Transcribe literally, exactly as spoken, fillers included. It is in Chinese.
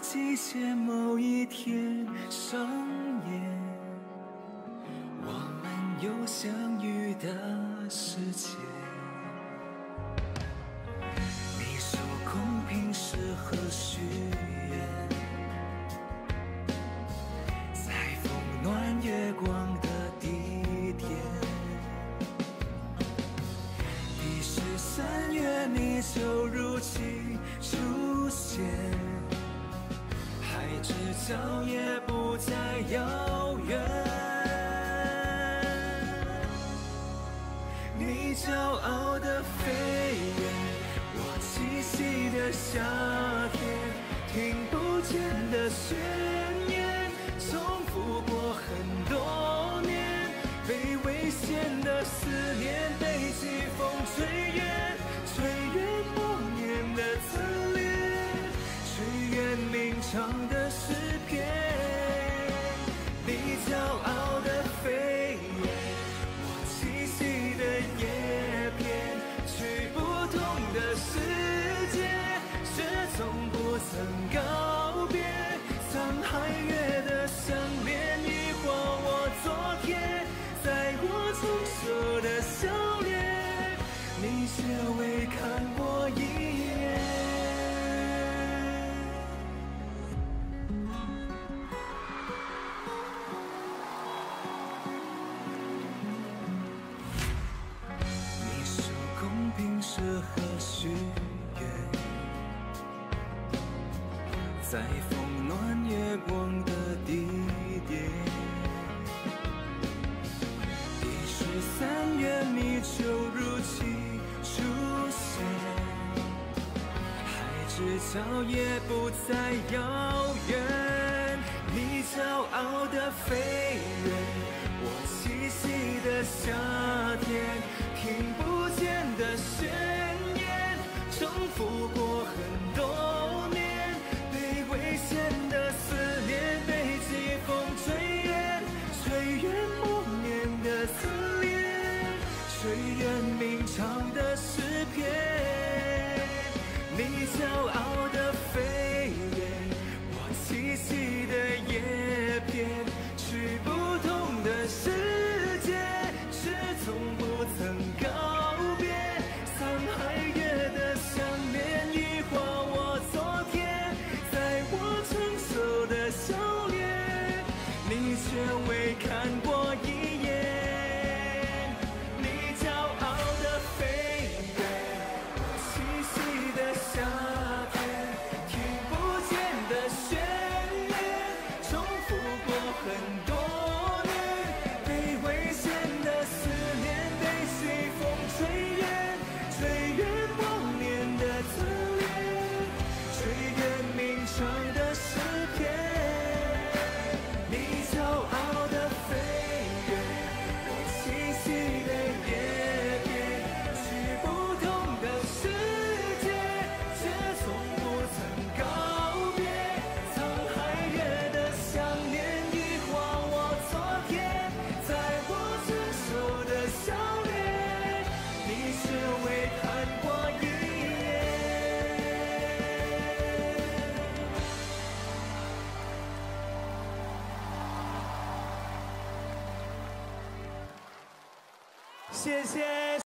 季节某一天上演，我们有相遇的时间。你说公平适合许愿，在风暖月光的地点。第十三月你就如期出现，海之角也不再遥远。你骄傲的飞远，我栖息的夏天，听不见的宣言，重复过很多年，被危险的思念，被季风吹远，吹远默念的侧脸，吹远鸣唱的诗篇。你骄傲的飞远，我栖息的叶片，去不同的世界，却从不曾告别。沧海月的相恋，一晃我昨天，在我成熟的笑脸，你却未看过一眼。你说公平适合许愿，在风暖月光的地点。第十三月你就如期出现，海之角也不再遥远。你骄傲的飞远，我栖息的夏天，听不见的宣言，重复过很多年，被危险的思念，被季风吹远，吹远默念的侧脸，吹远鸣唱的诗篇。你骄傲的飞远，我栖息的叶片，去不同的世界，却从不曾告别。沧海月的相恋，一晃我昨天，在我成熟的笑脸，你却未看过一眼。你骄傲的飞远，我栖息的夏天，听不见的宣言，重复过很多年，被危险的思念，被季风吹远，吹远默念的侧脸，吹远鸣唱的诗篇。你骄傲的飞远，我栖息的叶片，去不同的世界，却从不曾告别。沧海月的相恋，一晃我昨天，在我成熟的笑脸，你却未看过一眼。谢谢。